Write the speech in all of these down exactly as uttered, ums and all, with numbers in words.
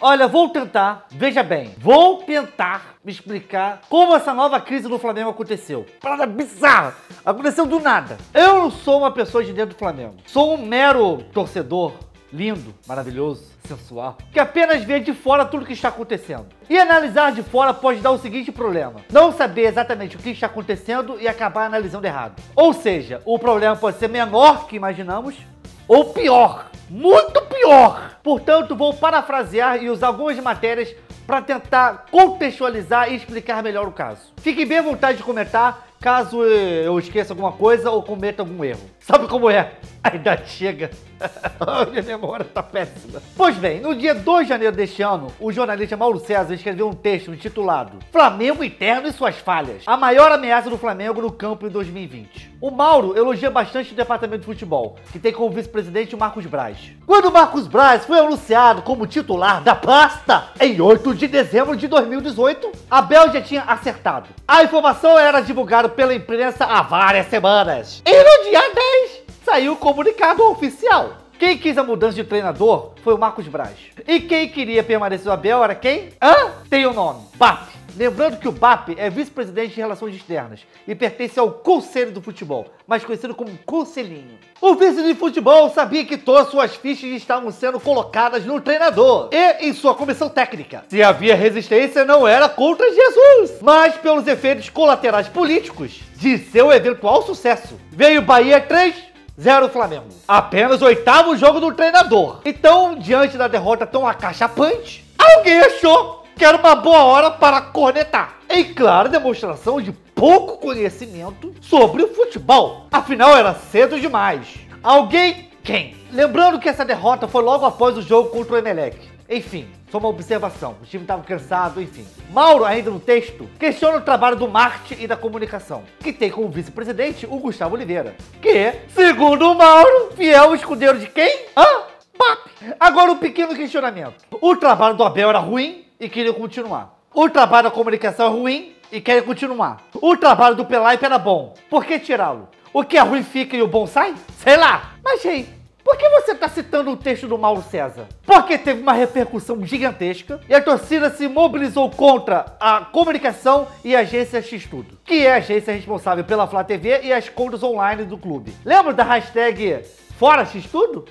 Olha, vou tentar, veja bem, vou tentar me explicar como essa nova crise do Flamengo aconteceu. Parada bizarra, aconteceu do nada. Eu não sou uma pessoa de dentro do Flamengo, sou um mero torcedor lindo, maravilhoso, sensual, que apenas vê de fora tudo que está acontecendo. E analisar de fora pode dar o seguinte problema: não saber exatamente o que está acontecendo e acabar analisando errado. Ou seja, o problema pode ser menor que imaginamos, ou pior, muito pior. Portanto, vou parafrasear e usar algumas matérias para tentar contextualizar e explicar melhor o caso. Fiquem bem à vontade de comentar caso eu esqueça alguma coisa ou cometa algum erro. Sabe como é? A idade chega. Minha memória tá péssima. Pois bem, no dia dois de janeiro deste ano, o jornalista Mauro César escreveu um texto intitulado Flamengo Interno e Suas Falhas, a maior ameaça do Flamengo no campo em dois mil e vinte. O Mauro elogia bastante o departamento de futebol, que tem como vice-presidente o Marcos Braz. Quando o Marcos Braz foi anunciado como titular da pasta em oito de dezembro de dois mil e dezoito, Abel já tinha acertado. A informação era divulgada pela imprensa há várias semanas. E no dia dez, saiu o comunicado oficial. Quem quis a mudança de treinador foi o Marcos Braz. E quem queria permanecer no Abel era quem? Hã? Tem o nome. B A P. Lembrando que o B A P é vice-presidente de Relações Externas e pertence ao Conselho do Futebol, mais conhecido como Conselhinho. O vice de futebol sabia que todas suas fichas estavam sendo colocadas no treinador e em sua comissão técnica. Se havia resistência, não era contra Jesus, mas pelos efeitos colaterais políticos de seu eventual sucesso. Veio Bahia três a zero Flamengo. Apenas o oitavo jogo do treinador. Então, diante da derrota tão acachapante, alguém achou que era uma boa hora para cornetar. Em clara demonstração de pouco conhecimento sobre o futebol. Afinal, era cedo demais. Alguém? Quem? Lembrando que essa derrota foi logo após o jogo contra o Emelec. Enfim, só uma observação. O time estava cansado, enfim. Mauro, ainda no texto, questiona o trabalho do marketing e da comunicação, que tem como vice-presidente o Gustavo Oliveira, que, segundo o Mauro, fiel escudeiro de quem? Hã? B A P. Agora um pequeno questionamento. O trabalho do Abel era ruim e queria continuar. O trabalho da comunicação é ruim e quer continuar. O trabalho do Pelaipe era bom. Por que tirá-lo? O que é ruim fica e o bom sai? Sei lá. Mas, gente, por que você está citando o texto do Mauro César? Porque teve uma repercussão gigantesca e a torcida se mobilizou contra a comunicação e a agência X-Tudo, que é a agência responsável pela Flá T V e as contas online do clube. Lembra da hashtag Fora X-Tudo?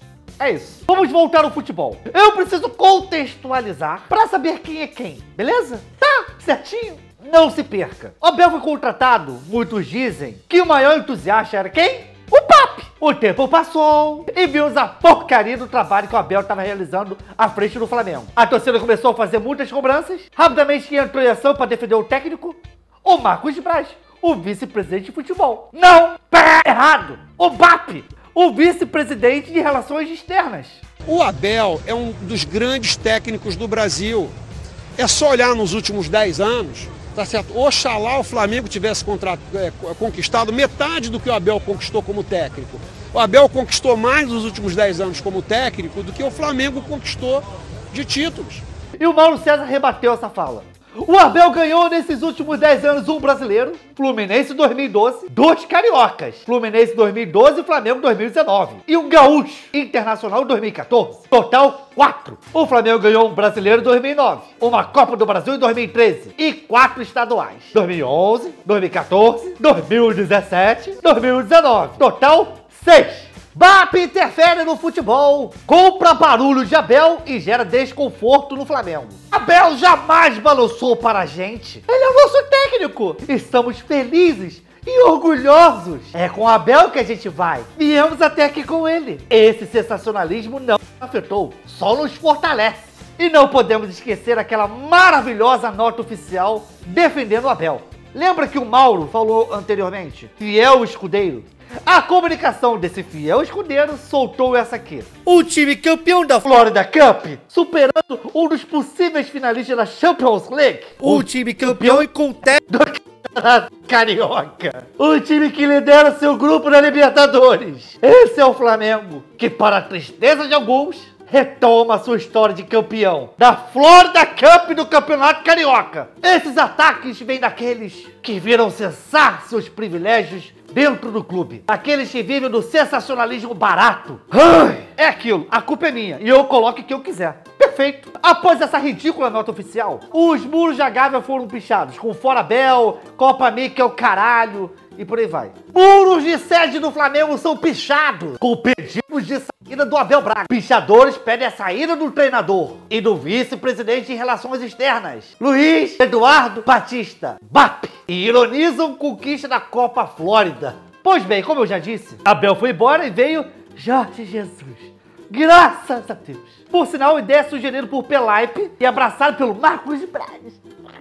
É isso. Vamos voltar ao futebol. Eu preciso contextualizar para saber quem é quem, beleza? Tá, certinho? Não se perca. O Abel foi contratado, muitos dizem, que o maior entusiasta era quem? O P A P. O tempo passou e vimos a porcaria do trabalho que o Abel estava realizando à frente do Flamengo. A torcida começou a fazer muitas cobranças. Rapidamente entrou em ação para defender o técnico, o Marcos Braz, o vice-presidente de futebol. Não, pé, errado. O B A P, o vice-presidente de Relações Externas. O Abel é um dos grandes técnicos do Brasil. É só olhar nos últimos dez anos, tá certo? Oxalá o Flamengo tivesse contra, é, conquistado metade do que o Abel conquistou como técnico. O Abel conquistou mais nos últimos dez anos como técnico do que o Flamengo conquistou de títulos. E o Mauro César rebateu essa fala. O Abel ganhou nesses últimos dez anos um brasileiro, Fluminense dois mil e doze, dois cariocas, Fluminense dois mil e doze e Flamengo dois mil e dezenove, e um gaúcho internacional dois mil e quatorze, total quatro. O Flamengo ganhou um brasileiro em dois mil e nove, uma Copa do Brasil em dois mil e treze e quatro estaduais, dois mil e onze, dois mil e quatorze, dois mil e dezessete, dois mil e dezenove, total seis. B A P interfere no futebol, compra barulho de Abel e gera desconforto no Flamengo. Abel jamais balançou para a gente. Ele é o nosso técnico. Estamos felizes e orgulhosos. É com Abel que a gente vai. Viemos até aqui com ele. Esse sensacionalismo não afetou, só nos fortalece. E não podemos esquecer aquela maravilhosa nota oficial defendendo o Abel. Lembra que o Mauro falou anteriormente? Fiel escudeiro. A comunicação desse fiel escudeiro soltou essa aqui. O time campeão da Florida Cup, superando um dos possíveis finalistas da Champions League. O, o time campeão e com técnico carioca. O time que lidera seu grupo na Libertadores. Esse é o Flamengo, que para a tristeza de alguns, retoma sua história de campeão da Florida Cup do Campeonato Carioca. Esses ataques vêm daqueles que viram cessar seus privilégios dentro do clube. Aqueles que vivem do sensacionalismo barato. Ai, é aquilo, a culpa é minha e eu coloco o que eu quiser. Perfeito. Após essa ridícula nota oficial, os muros da Gávea foram pichados com Fora Bel, Copa Mickey é o caralho e por aí vai. Muros de sede do Flamengo são pichados com pedidos de saída do Abel Braga. Pichadores pedem a saída do treinador e do vice-presidente de Relações Externas, Luiz Eduardo Batista, B A P, e ironizam conquista da Copa Flórida. Pois bem, como eu já disse, Abel foi embora e veio Jorge Jesus. Graças a Deus. Por sinal, ideia sugerida por Pelaipe e abraçado pelo Marcos Braz.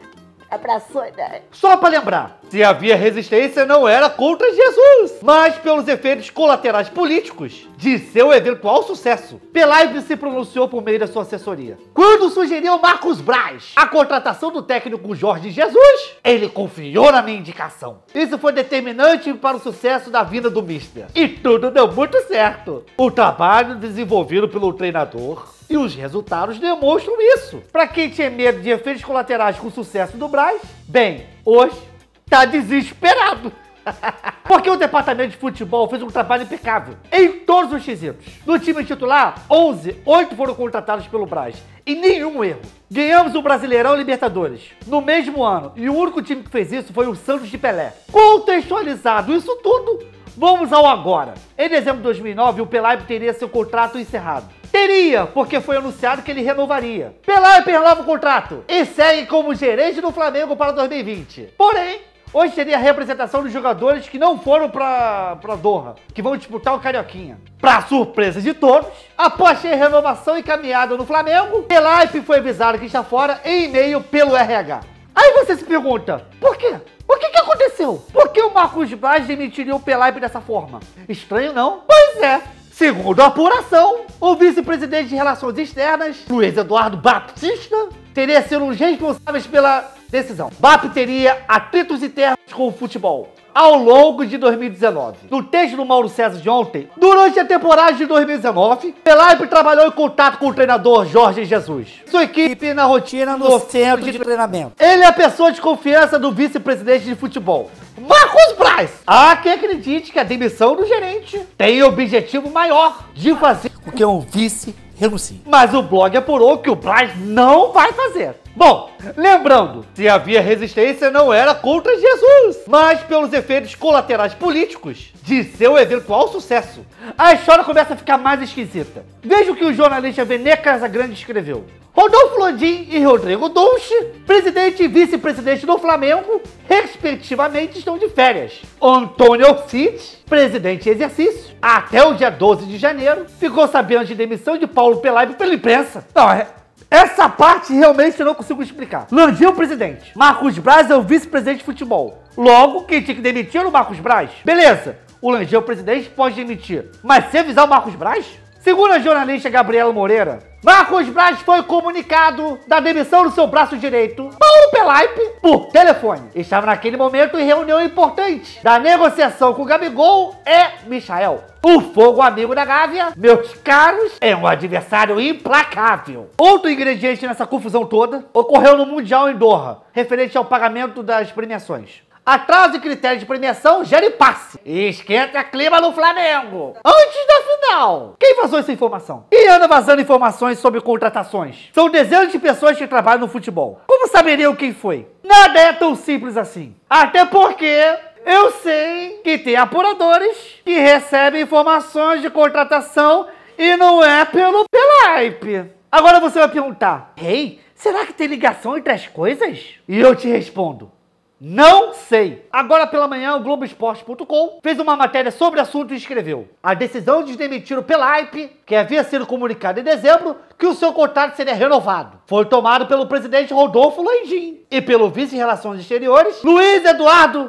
Abraçou a ideia. Só pra lembrar, se havia resistência não era contra Jesus, mas pelos efeitos colaterais políticos de seu eventual sucesso. Pelaipe se pronunciou por meio da sua assessoria. Quando sugeriu Marcos Braz a contratação do técnico Jorge Jesus, ele confiou na minha indicação. Isso foi determinante para o sucesso da vinda do Mister. E tudo deu muito certo. O trabalho desenvolvido pelo treinador e os resultados demonstram isso. Para quem tinha medo de efeitos colaterais com o sucesso do Braz, bem, hoje tá desesperado. Porque o departamento de futebol fez um trabalho impecável em todos os quesitos. No time titular, onze, oito foram contratados pelo Braz e nenhum erro. Ganhamos o Brasileirão e Libertadores no mesmo ano e o único time que fez isso foi o Santos de Pelé. Contextualizado isso tudo, vamos ao agora. Em dezembro de dois mil e nove, o Pelaipe teria seu contrato encerrado. Teria, porque foi anunciado que ele renovaria. Pelaipe renova o contrato e segue como gerente do Flamengo para dois mil e vinte. Porém, hoje teria a representação dos jogadores que não foram para para Doha, que vão disputar o Carioquinha. Para surpresa de todos, após a renovação encaminhada no Flamengo, Pelaipe foi avisado que está fora em e-mail pelo R H. Aí você se pergunta, por quê? O que que aconteceu? Por que o Marcos Braz demitiria o Pelaipe dessa forma? Estranho não? Pois é. Segundo a apuração, o vice-presidente de Relações Externas, Luiz Eduardo Batista, teria sido um dos responsáveis pela decisão. B A P teria atritos internos com o futebol ao longo de dois mil e dezenove. No texto do Mauro César de ontem, durante a temporada de dois mil e dezenove, Pelaipe trabalhou em contato com o treinador Jorge Jesus. Sua equipe na rotina no centro de treinamento. Ele é a pessoa de confiança do vice-presidente de futebol, Marcos Braz. Há quem acredite que a demissão do gerente tem o objetivo maior de fazer com que um vice renuncie. Mas o blog apurou que o Braz não vai fazer. Bom, lembrando, se havia resistência não era contra Jesus, mas pelos efeitos colaterais políticos de seu eventual sucesso. A história começa a ficar mais esquisita. Veja o que o jornalista Vene Casagrande escreveu. Rodolfo Landim e Rodrigo Dolce, presidente e vice-presidente do Flamengo, respectivamente, estão de férias. Antônio Cid, presidente em exercício, até o dia doze de janeiro, ficou sabendo de demissão de Paulo Pelaipe pela imprensa. Não, é... Essa parte realmente eu não consigo explicar. Landim é o presidente, Marcos Braz é o vice-presidente de futebol. Logo, quem tinha que demitir era o Marcos Braz. Beleza, o Landim é o presidente, pode demitir. Mas se avisar o Marcos Braz? Segundo a jornalista Gabriela Moreira, Marcos Braz foi comunicado da demissão do seu braço direito, Paulo Pelaipe, por telefone. Estava naquele momento em reunião importante da negociação com o Gabigol e Michael. O fogo amigo da Gávea, meus caros, é um adversário implacável. Outro ingrediente nessa confusão toda ocorreu no Mundial em Doha, referente ao pagamento das premiações. Atraso e critério de premiação gera impasse e esquenta clima no Flamengo antes da final. Quem vazou essa informação? Quem anda vazando informações sobre contratações? São dezenas de pessoas que trabalham no futebol. Como saberiam quem foi? Nada é tão simples assim. Até porque eu sei que tem apuradores que recebem informações de contratação e não é pelo Pelaipe. Agora você vai perguntar, hey, será que tem ligação entre as coisas? E eu te respondo, não sei. Agora pela manhã, o Globo Esporte ponto com fez uma matéria sobre o assunto e escreveu: a decisão de demitir o Pelaipe, que havia sido comunicado em dezembro que o seu contrato seria renovado, foi tomado pelo presidente Rodolfo Landim e pelo vice de Relações Exteriores, Luiz Eduardo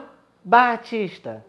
Batista,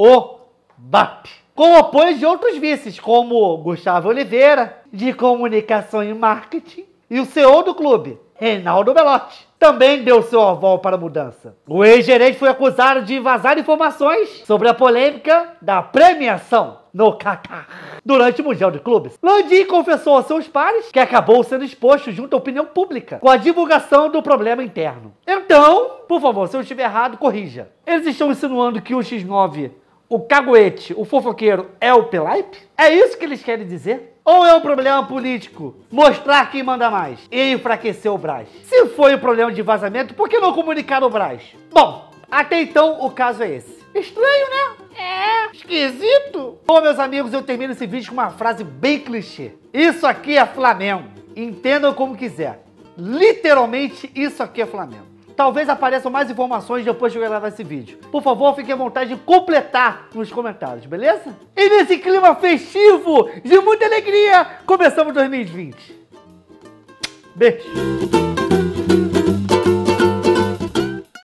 o B A P, com o apoio de outros vices, como Gustavo Oliveira, de Comunicação e Marketing, e o C E O do clube, Reinaldo Belotti, também deu seu aval para a mudança. O ex-gerente foi acusado de vazar informações sobre a polêmica da premiação no Catar durante o Mundial de Clubes. Landim confessou a seus pares que acabou sendo exposto junto à opinião pública com a divulgação do problema interno. Então, por favor, se eu estiver errado, corrija. Eles estão insinuando que o X nove o caguete, o fofoqueiro é o Pelaipe? É isso que eles querem dizer? Ou é um problema político mostrar quem manda mais e enfraquecer o Braz? Se foi um problema de vazamento, por que não comunicar o Braz? Bom, até então o caso é esse. Estranho, né? É, esquisito. Bom, meus amigos, eu termino esse vídeo com uma frase bem clichê. Isso aqui é Flamengo. Entendam como quiser. Literalmente, isso aqui é Flamengo. Talvez apareçam mais informações depois de eu gravar esse vídeo. Por favor, fiquem à vontade de completar nos comentários, beleza? E nesse clima festivo, de muita alegria, começamos dois mil e vinte. Beijo.